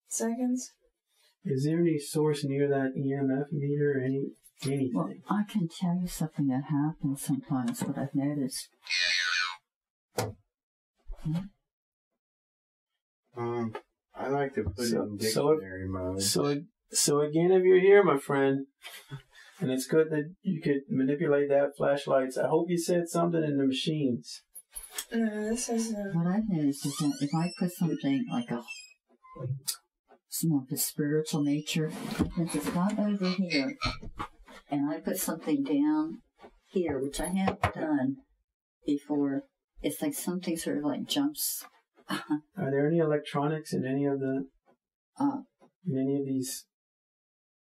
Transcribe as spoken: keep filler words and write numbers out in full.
seconds. Is there any source near that E M F meter or any anything? Well, I can tell you something that happens sometimes, what I've noticed. Hmm? Um, I like to put So- it in so- dictionary mode. So, so again, if you're here, my friend, and it's good that you could manipulate that flashlights. I hope you said something in the machines. No, this is a... What I've noticed is that if I put something like a some of a spiritual nature, if it's not over here, and I put something down here, which I have done before, it's like something sort of like jumps. Are there any electronics in any of the Uh, in any of these